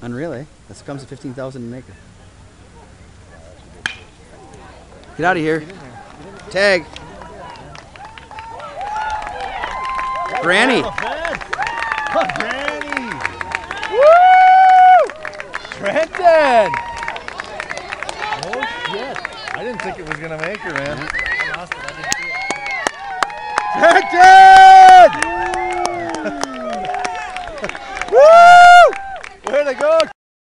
Unreal, eh? This comes to 15,000 an acre. Get out of here. Tag. Granny. Granny. Woo! Trenton. Oh shit! I didn't think it was gonna make her, man. I lost it. I didn't see it. Trenton!